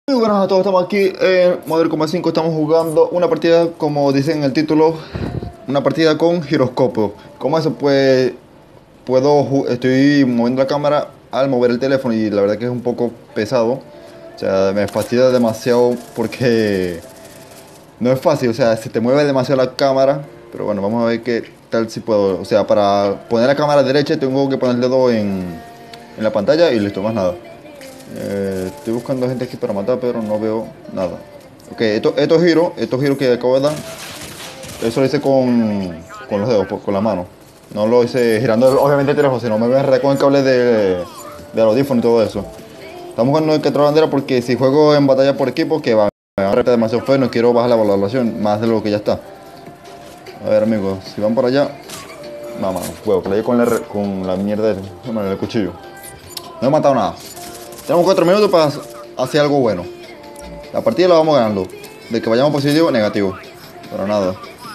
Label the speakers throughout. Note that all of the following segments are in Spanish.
Speaker 1: Muy buenas a todos, estamos aquí en Modern Combat 5, estamos jugando una partida, como dice en el título, una partida con giroscopio. ¿Cómo eso? Pues estoy moviendo la cámara al mover el teléfono y la verdad que es un poco pesado. O sea, me fastidia demasiado porque no es fácil, o sea, se te mueve demasiado la cámara. Pero bueno, vamos a ver qué tal si puedo. O sea, para poner la cámara derecha tengo que poner el dedo en la pantalla y listo, más nada. Estoy buscando gente aquí para matar, pero no veo nada. Ok, estos giros que acabo de dar, eso lo hice con los dedos, con la mano. No lo hice girando, obviamente, el teléfono, sino me voy a enredar con el cable del audífono y todo eso. Estamos jugando en otra bandera porque si juego en batalla por equipo, me va a retar demasiado feo y no quiero bajar la valoración más de lo que ya está. A ver, amigos, si van por allá, mamá, huevo, que le di con la mierda del cuchillo. No he matado nada. Tenemos 4 minutos para hacer algo bueno. La partida la vamos ganando. De que vayamos positivo o negativo. Pero nada.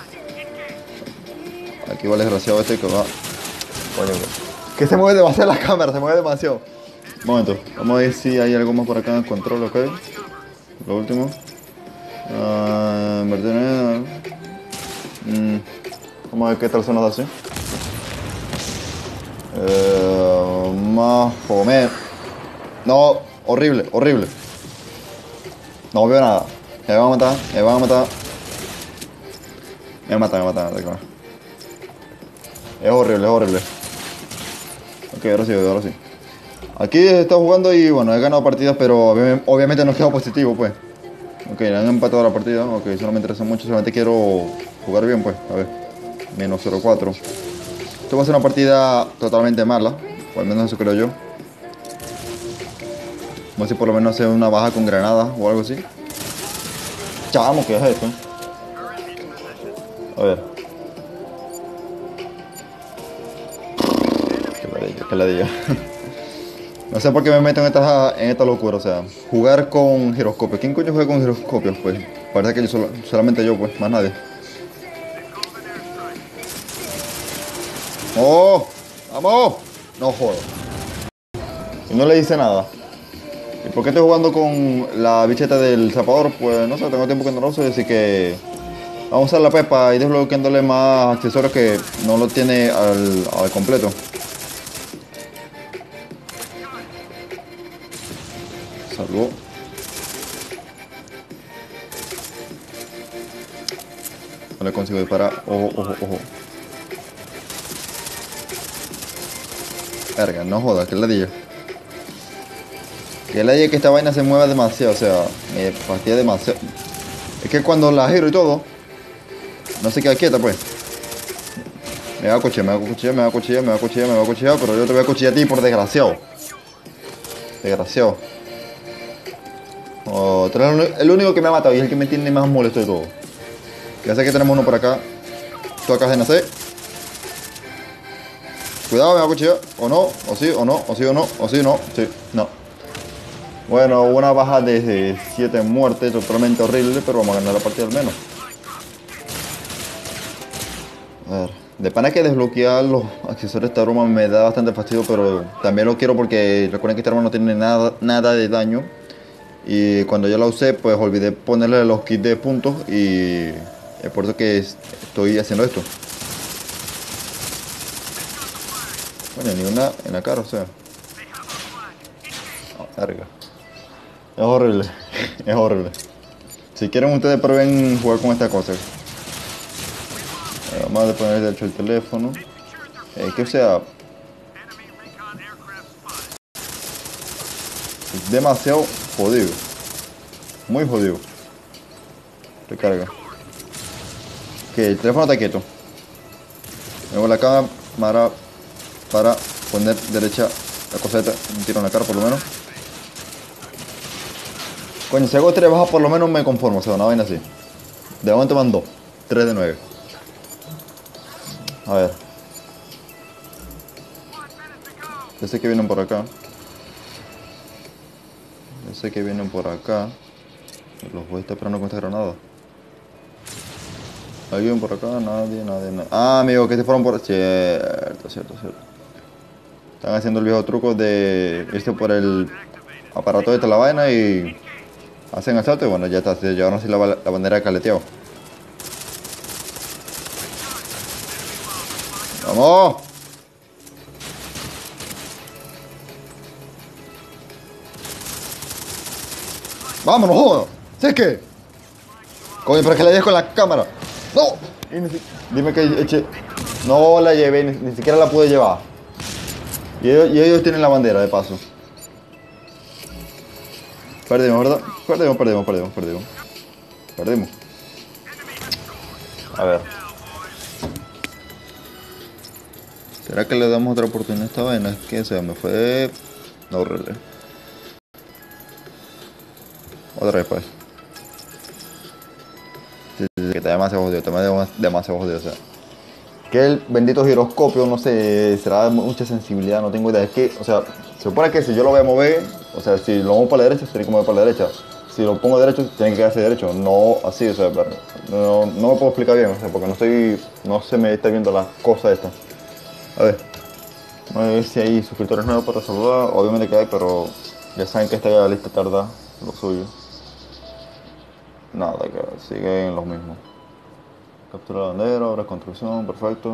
Speaker 1: Aquí va el desgraciado este que va. Coño, que se mueve demasiado la cámara, se mueve demasiado. Un momento, vamos a ver si hay algo más por acá en el control, ok. Lo último. Vamos a ver qué tal son las así. Más o menos. No, horrible, horrible. No veo nada. Me van a matar, me van a matar. Me matan, claro. Es horrible, es horrible. Ok, ahora sí, ahora sí. Aquí he estado jugando y bueno, he ganado partidas, pero obviamente no he quedado positivo, pues. Ok, han empatado la partida. Ok, eso no me interesa mucho, solamente quiero jugar bien, pues. A ver, menos 0-4. Esto va a ser una partida totalmente mala, o al menos eso creo yo. Vamos a ver si por lo menos hacer una baja con granadas o algo así. Chamo, ¿qué es esto? A ver. Que la diga. No sé por qué me meto en esta locura, o sea, jugar con giroscopio. ¿Quién coño juega con giroscopios? Pues parece que solamente yo, pues, más nadie. ¡Oh! ¡Vamos! No jodo. Y no le hice nada. ¿Y por qué estoy jugando con la bicheta del zapador? Pues no sé, tengo tiempo que no lo uso, así que vamos a usar la pepa y desbloqueándole más accesorios que no lo tiene al completo. Salvo. No le consigo disparar. Ojo, ojo, ojo. Verga, no jodas, que ladilla. Que ladilla que esta vaina se mueva demasiado, o sea, me fastidia demasiado. Es que cuando la giro y todo, no se queda quieta, pues. Me va a cuchillar, me va a cuchillar, me va a cuchillar, me va a cuchillar, me va a cuchillar, pero yo te voy a cuchillar a ti por desgraciado. Desgraciado. Oh, tú eres el único que me ha matado y es el que me tiene más molesto de todo. Ya sé que tenemos uno por acá. Tú acá de nacer. Cuidado, me va a cuchillar. O no, o sí, o no, o sí, o no, o sí, no, sí, no. Bueno, una baja de 7 muertes, totalmente horrible, pero vamos a ganar la partida al menos. A ver, de pana que desbloquear los accesorios de esta arma me da bastante fastidio, pero también lo quiero porque recuerden que esta arma no tiene nada de daño. Y cuando yo la usé, pues olvidé ponerle los kits de puntos y es por eso que estoy haciendo esto. Bueno, ni una en la cara, o sea. No, verga. Es horrible, es horrible. Si quieren ustedes prueben jugar con esta cosa. Vamos a poner de hecho el teléfono. Que sea es demasiado jodido. Muy jodido. Recarga. Que el teléfono está quieto. Muevo la cámara para poner derecha la coseta. Un tiro en la cara por lo menos. Coño, si hago 3 bajas por lo menos me conformo. O sea, una vaina así. De momento van 2. 3 de 9. A ver. Yo sé que vienen por acá. Yo sé que vienen por acá. Los voy a estar esperando con esta granada. ¿Alguien por acá? Nadie. Ah, amigo, que se fueron por... Cierto. Están haciendo el viejo truco de irse por el aparato de la vaina y Hacen el salto y bueno, ya está. Se llevaron así la bandera de caleteo. ¡Vamos! ¡Vámonos, joder! ¿Sí que? Coño, pero es que le dejo con la cámara. ¡No! Dime que eche. No la llevé, ni siquiera la pude llevar. Y ellos tienen la bandera, de paso. Perdimos, ¿verdad? Perdimos. A ver. ¿Será que le damos otra oportunidad a esta vaina? Es que se me fue... No, horrible. Otra vez, pues. Sí, que está demasiado jodido, demasiado jodido, o sea. Que el bendito giroscopio, no sé, será de mucha sensibilidad, no tengo idea. Es que, o sea, se supone que si yo lo voy a mover, o sea, si lo muevo para la derecha, tiene que mover para la derecha. Si lo pongo derecho, tiene que quedarse derecho, no así, o sea, pero no me puedo explicar bien, o sea, porque no se me está viendo las cosas estas. A ver, vamos a ver si hay suscriptores nuevos para saludar, obviamente que hay, pero ya saben que esta lista tarda lo suyo. Nada, que siguen los mismos. Captura la bandera, obra de construcción, perfecto.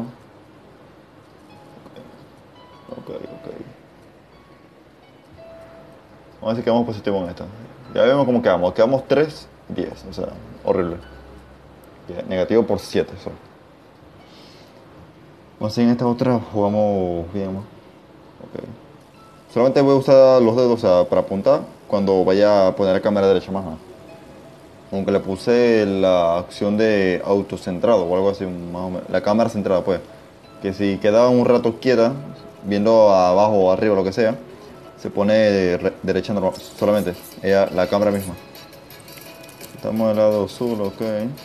Speaker 1: Ok. Vamos a ver si quedamos positivos en esta. Ya vemos cómo quedamos. Quedamos 3, 10. O sea, horrible. Negativo por 7. Solo. Vamos a ver si en esta otra jugamos bien. Ok. Solamente voy a usar los dedos, o sea, para apuntar cuando vaya a poner la cámara derecha más nada. Aunque le puse la opción de autocentrado o algo así, más o menos. La cámara centrada, pues. Que si queda un rato quieta, viendo abajo o arriba, lo que sea, se pone derecha solamente. La cámara misma. Estamos del lado sur, ok.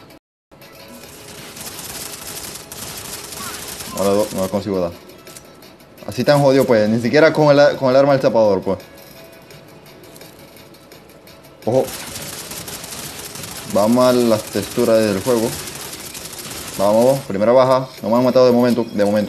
Speaker 1: Ahora no la consigo dar. Así tan jodido, pues. Ni siquiera con el arma del tapador, pues. Ojo. Vamos a las texturas del juego. Vamos, primera baja. No me han matado de momento.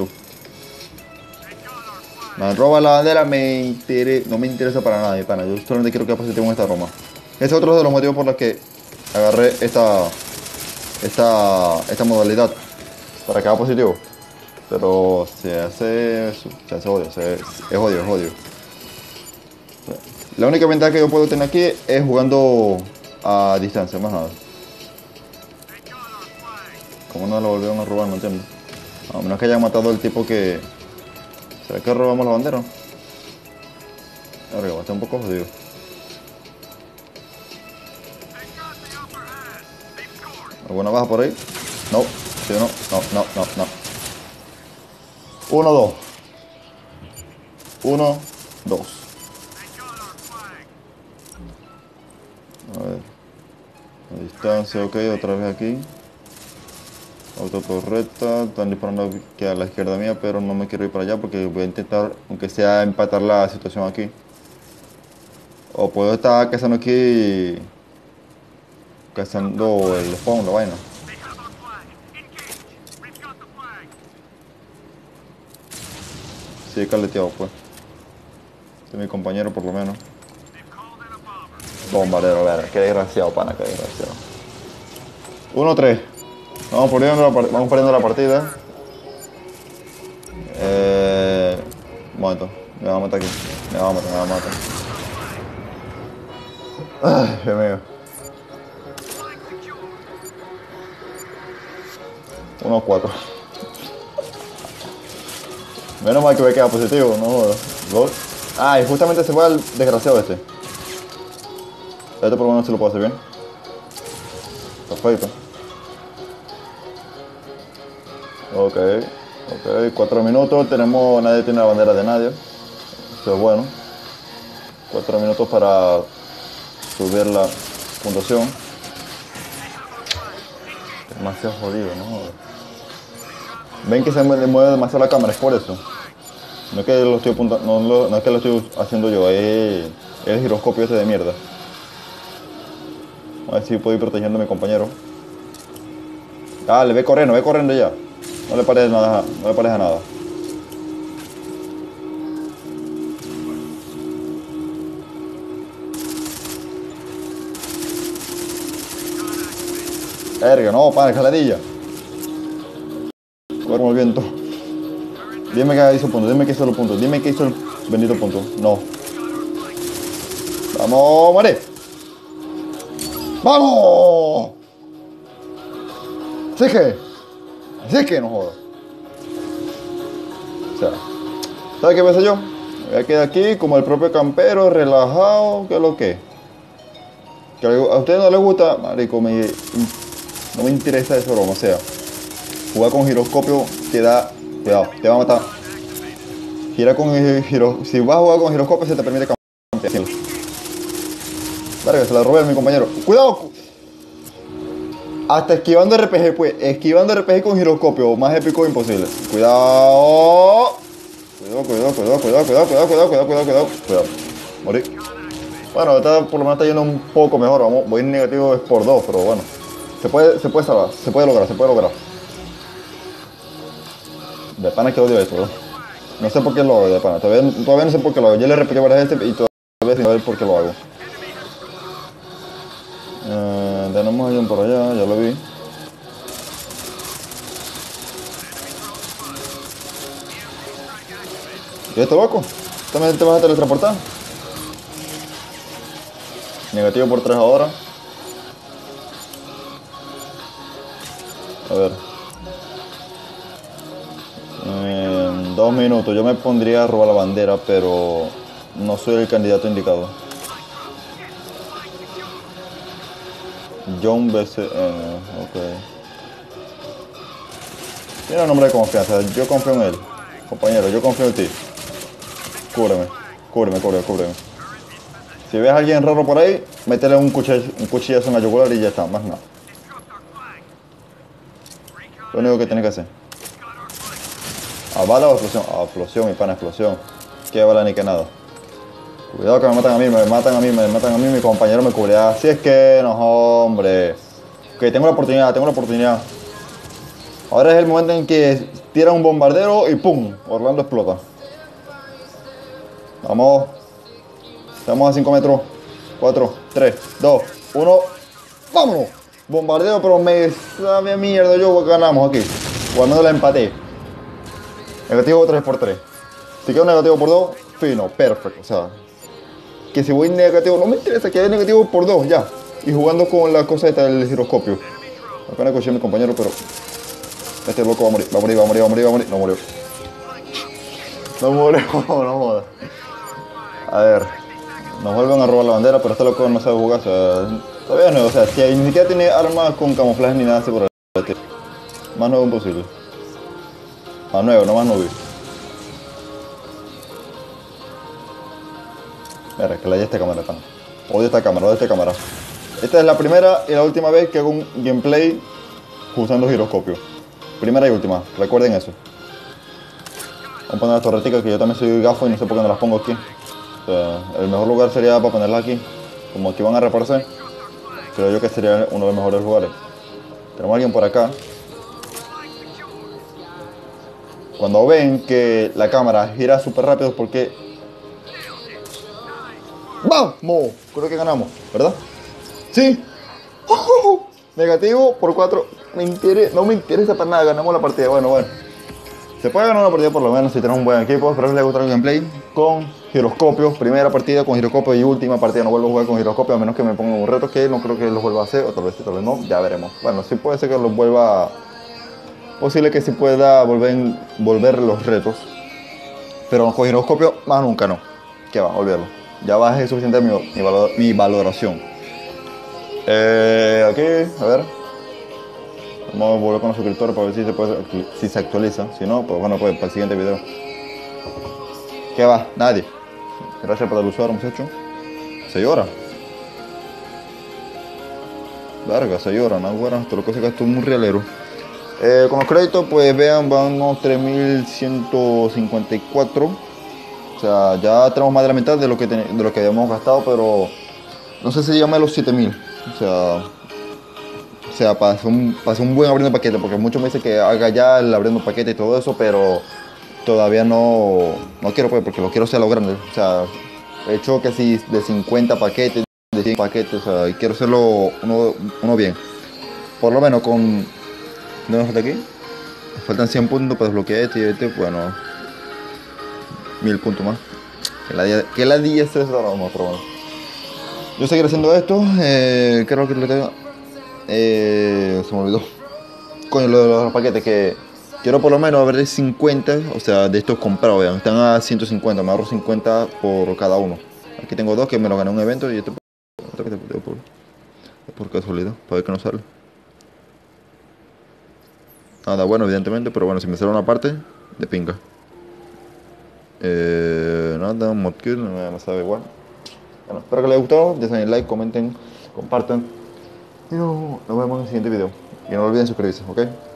Speaker 1: Me roba la bandera, no me interesa para nada, mi pana. Yo solamente quiero que positivo en esta Roma. Ese es otro de los motivos por los que agarré esta modalidad. Para que haga positivo. Pero se hace odio, es odio. La única ventaja que yo puedo tener aquí es jugando a distancia, más nada. ¿Cómo no lo volvieron a robar? No entiendo. A menos que hayan matado al tipo que... ¿Será que robamos la bandera? Arriba, está un poco jodido. ¿Alguna baja por ahí? No, sí o no. No. 1, 2. 1, 2. A ver. A distancia, ok, otra vez aquí. Autocorrecta, están disparando aquí a la izquierda mía, pero no me quiero ir para allá porque voy a intentar, aunque sea, empatar la situación aquí. O puedo estar cazando aquí, cazando el spawn, la vaina. Sí, caleteado, pues. Este es mi compañero, por lo menos. Bombardero, ver, qué desgraciado, pana, qué desgraciado. 1-3. Vamos perdiendo la partida. Un momento, me va a matar aquí. Me va a matar. Ay, Dios mío. 1-4. Menos mal que me queda positivo, no jodas. Gol. Ah, y justamente se fue al desgraciado este. Este por lo menos se lo puedo hacer bien. Perfecto. Ok, 4 minutos, nadie tiene la bandera de nadie. Eso es bueno. 4 minutos para subir la puntuación. Demasiado jodido, ¿no? Ven que se me mueve demasiado la cámara, es por eso. No es que lo estoy apuntando, no es que lo estoy haciendo yo, es el giroscopio ese de mierda. A ver si puedo ir protegiendo a mi compañero. Dale, ve corriendo ya. No le pares a nada. Verga, no, pana, escaladilla. Duermo el viento. Dime que hizo punto, dime que hizo los puntos, dime que hizo el bendito punto. No. Vamos, Mare. ¡Vamos! Así que no jodas. O sea, ¿sabes qué pasa yo? Me voy a quedar aquí como el propio campero, relajado, que es lo que a ustedes no les gusta, marico, no me interesa eso, broma. O sea, jugar con giroscopio te da, cuidado, te va a matar. Gira con si vas a jugar con giroscopio se te permite campear. Verga, se la robé a mi compañero. ¡Cuidado! Hasta esquivando RPG, pues. Esquivando RPG con giroscopio. Más épico imposible. Cuidado. Cuidado. Morí. Bueno, esta por lo menos está yendo un poco mejor. Vamos, voy en negativo es por 2, pero bueno. Se puede salvar. Se puede lograr. De pana que odio esto, ¿no? No sé por qué lo hago, de pana. Todavía no sé por qué lo hago. Yo le repetí varias veces y todavía sin saber por qué lo hago. Tenemos a alguien por allá, ya lo vi. ¿Y esto loco? ¿También te vas a teletransportar? Negativo por 3 ahora. A ver. En 2 minutos. Yo me pondría a robar la bandera, pero no soy el candidato indicado. John BC. Ok. Tiene un nombre de confianza. Yo confío en él. Compañero, yo confío en ti. Cúbreme. Si ves a alguien raro por ahí, métele un cuchillazo en la yugular y ya está, más nada. Lo único que tienes que hacer. ¿A bala o explosión? A explosión, mi pana, explosión. ¿Qué bala ni que nada? Cuidado que me matan a mí, mi compañero me cubre. Así es que, no, hombre. Ok, tengo la oportunidad. Ahora es el momento en que tira un bombardero y ¡pum! Orlando explota. Vamos. Estamos a 5 metros. 4, 3, 2, 1. ¡Vámonos! Bombardeo, pero me sabe a mierda. Yo ganamos aquí. O al menos la empaté. Negativo 3 por 3. Si quedo negativo por 2, fino, perfecto. O sea, que si voy negativo, no me interesa que haya negativo por 2 ya. Y jugando con la cosa esta del giroscopio. Apenas escuché a mi compañero, pero este loco va a morir. No murió. No jodas. A ver. Nos vuelven a robar la bandera, pero este loco no sabe jugar. O sea, todavía no. O sea, si ni siquiera tiene armas con camuflaje ni nada así por el estilo. Más nuevo imposible. Más nuevo, no más nuevo. Mira, que la haya esta cámara, pana. Odio esta cámara. Esta es la primera y la última vez que hago un gameplay usando giroscopio. Primera y última, recuerden eso. Vamos a poner las torreticas, que yo también soy gafo y no sé por qué no las pongo aquí. O sea, el mejor lugar sería para ponerlas aquí. Como aquí van a reaparecer, creo yo que sería uno de los mejores lugares. Tenemos a alguien por acá. Cuando ven que la cámara gira súper rápido es porque... ¡Vamos! Creo que ganamos, ¿verdad? ¡Sí! Negativo por 4. No me interesa para nada, ganamos la partida. Bueno. Se puede ganar una partida por lo menos si tenemos un buen equipo. Espero que les guste el gameplay con giroscopio. Primera partida con giroscopio y última partida no vuelvo a jugar con giroscopio, a menos que me pongan un reto que no creo que los vuelva a hacer. O tal vez no, ya veremos. Bueno, sí puede ser que los vuelva... Posible que sí pueda volver los retos. Pero con giroscopio más nunca no. Que va, olvídalo. Ya bajé suficiente mi valoración. Aquí, a ver. Vamos a volver con los suscriptores para ver si se actualiza. Si no, pues bueno, pues para el siguiente video. ¿Qué va? Nadie. Gracias por el usuario, muchacho. 6 horas. Verga, 6 horas, no, bueno, esto lo que es muy realero. Con los créditos, pues vean, van unos 3.154. O sea, ya tenemos más de la mitad de lo que habíamos gastado, pero no sé si llegamos a los 7.000. O sea, para hacer un buen abriendo paquete, porque muchos me dicen que haga ya el abriendo paquete y todo eso, pero todavía no quiero, pues, porque lo quiero hacer a lo grande. O sea, he hecho que si de 50 paquetes, de 100 paquetes, o sea, y quiero hacerlo uno bien. por lo menos con... ¿Dónde nos falta aquí? Nos faltan 100 puntos para desbloquear este, bueno, 1000 puntos más. Que la 10 es ahora, vamos, pero bueno. Yo seguiré haciendo esto, ¿qué es lo que le tengo? Se me olvidó. Coño, lo de los paquetes que quiero por lo menos haber 50, o sea, de estos comprados, vean, están a 150, me ahorro 50 por cada uno. Aquí tengo dos que me lo gané en un evento y este por casualidad, para ver que no sale. Nada bueno, evidentemente, pero bueno, si me sale una parte, de pinga. Nada, modkill, no me sabe igual. Bueno, espero que les haya gustado, dejen like, comenten, compartan. Y nos vemos en el siguiente video. Y no olviden suscribirse, ¿ok?